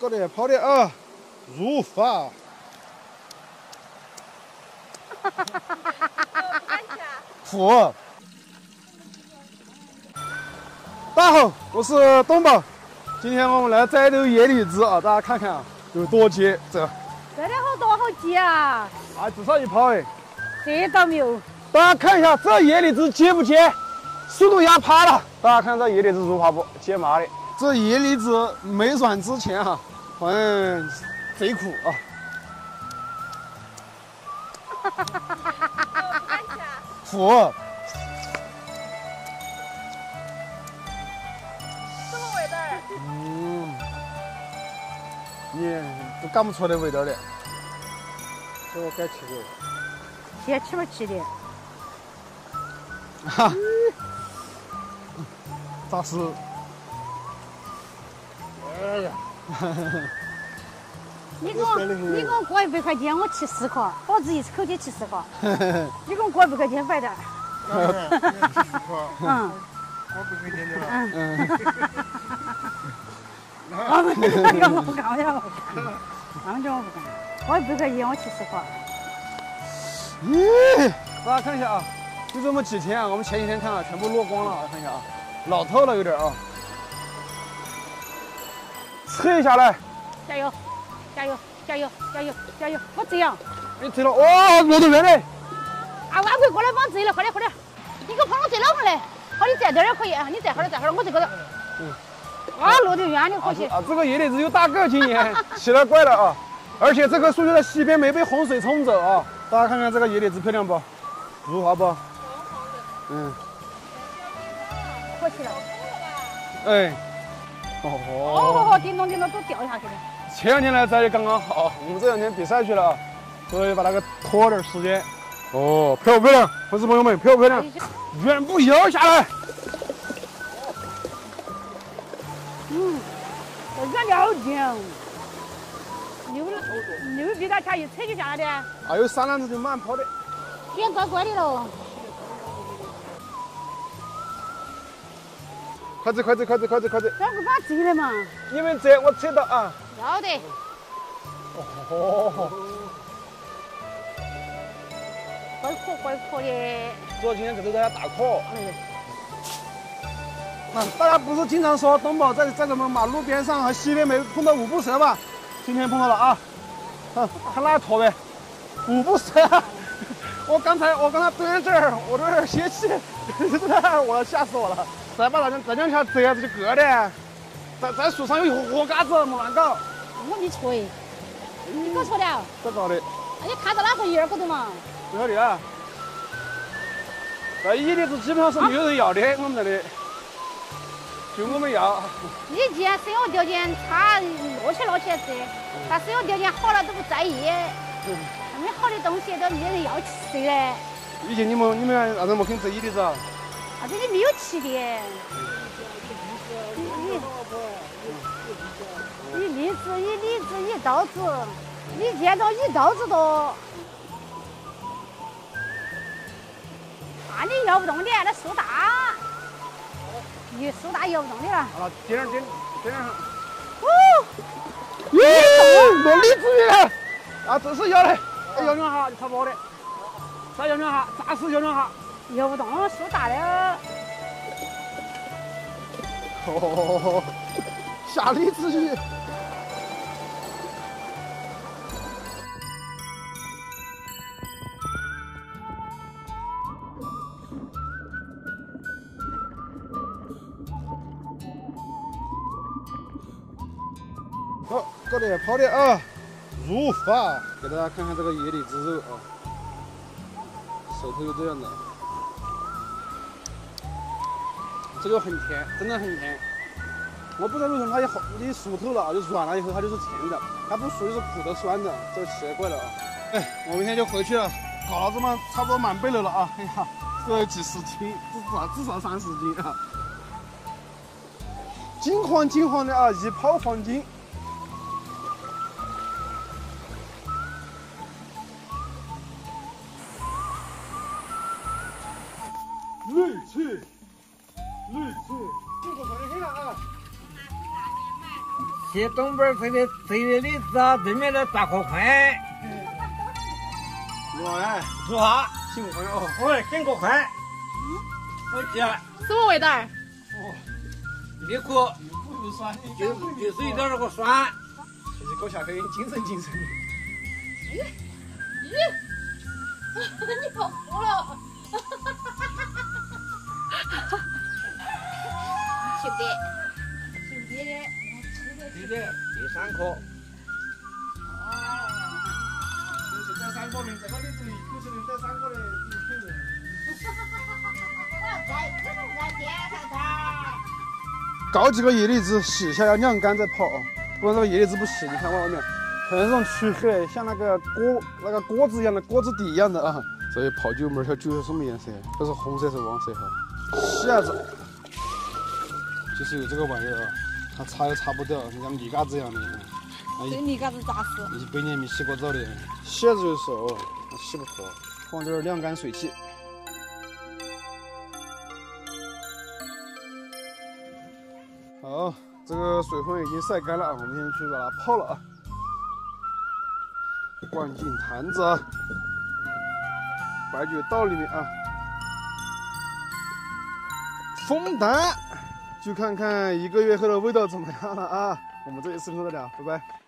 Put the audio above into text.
搞得跑的啊，如法。服。大家好，我是东宝。今天我们来摘这个野李子啊，大家看看啊，有多结这。 这里好多好结啊！ 啊，至少一泡哎。 这倒没有。 大家看一下这野李子结不结？速度压趴了。大家看这野李子如法不？结麻的。这野李子没软之前哈，好像贼苦啊。苦。 什么味道？ 你都干不出来味道来。这我该吃过。 先吃吧，吃的。 哈。咋吃？哎呀。 你给我过100块钱，我吃4块，保证一口气吃4块。你给我过100块钱，快点。嗯。 我不给你了。 我不干，他们叫我不干。过100块钱，我吃4块。 咦，大家看一下啊，就这么几天啊，我们前几天看啊，全部落光了啊，看一下啊，老透了有点啊。测一下来。 加油！加油！加油！加油！加油！我这样。 你追了，哇，骆驼员嘞！ 啊，万贵过来帮追了，快点快点！你给我跑到最老上来，好，你站这儿也可以啊，你站会儿站会儿，我这个。啊，骆驼员你可惜。 啊，这个野李子有大个，今年奇了怪了啊！而且这棵树就在西边，没被洪水冲走啊！大家看看这个野李子漂亮不？如何不？ 可惜了。 哎。 哦，叮咚叮咚都掉下去了。 前2天来摘的刚刚好，我们这2天比赛去了啊，所以把那个拖点时间。哦，漂不漂亮？粉丝朋友们，漂不漂亮？远步摇下来。 这远的好近。牛逼，它卡一扯就下来的。 还有3篮子就满泡的。 变乖乖的喽。 快点！ 这不把追了嘛？ 你们这我扯到啊。 要得。 哦。 怪可的。 主要今天这都在大壳。大家不是经常说东宝在什么马路边上和西边没碰到5步蛇吧？今天碰到了啊！看那坨呗，5步蛇。我刚才蹲在这儿，我都有点泄气，我吓死我了。再把这两条折子就割的，在树上有活嘎子，莫乱搞。 我没吹，你搞错了。 咋搞的？ 那你看到哪个叶儿高头嘛？ 不晓得啊。这野李子基本上是没有人要的，我们这里就我们要。 以前生活条件差，落去摘，但生活条件好了都不在意。那么好的东西都没人要吃嘞。 以前你们为啥子没肯摘野李子啊？ 啊，这里没有吃的。一栗子，一刀子，一见到一刀子多。那你摇不动的，那树大，树大摇不动的了。 好了，点上。 哦， 耶，落栗子了！啊，这是摇的，摇2下就差不多的，再摇2下，暂时摇2下。 摇不动，树大了。 哦，下栗子雨。好，搞得泡的啊，如法。给大家看看这个野李子肉啊，手头有这样的。这个很甜，真的很甜。我不知道为什么它你熟透了啊，就软了以后它就是甜的，它不属于是苦的酸的，这个奇怪了啊。哎，我明天就回去了，搞了这么差不多满背篓了啊！哎呀，这有几10斤，至少30斤啊！金黄的啊，一泡黄金。绿刺，这个可能黑了啊！ 去东边推的栗子啊，对面的大锅宽。 老哎， 做啥？ 辛苦了哦。 喂，跟锅宽。我姐， 什么味道？ 米苦， 不酸， 就是一点那个酸。 其实搞下可以精神精神。 你跑糊了。兄弟，兄弟的。 对的，第3颗。 就是这3个名，这个你注意，就是这3个的品类。高几个叶梨子洗一下要晾干再泡啊，不然这个叶梨子不洗。你看外面，看上去很像那个锅子一样的锅子底一样的啊。所以泡酒门儿酒是什么颜色？不是红色是黄色哈。虾子就是有这个玩意儿啊，它擦又擦不掉，像米嘎子一样的。 这米嘎子扎死。 100年没洗过澡的，蟹子就熟，洗不脱，放点晾干水器。好，这个水分已经晒干了啊，我们先去把它泡了啊。灌进坛子啊，白酒倒里面啊，封坛，就看看1个月后的味道怎么样了啊。我们这一次就到这了，拜拜。